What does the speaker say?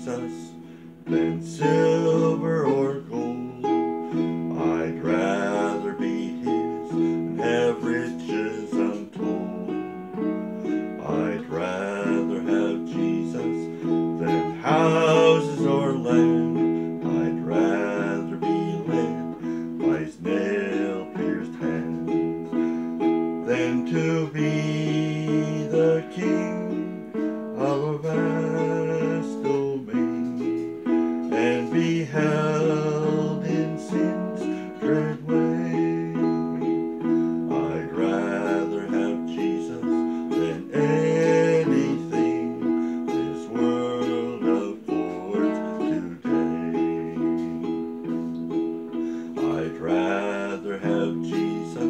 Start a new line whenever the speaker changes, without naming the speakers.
Jesus than silver or gold. I'd rather be his and have riches untold. I'd rather have Jesus than houses or land. I'd rather be led by his nail-pierced hands than to be the king of a vast domain and be held in sin's dread way. I'd rather have Jesus than anything this world affords today. I'd rather have Jesus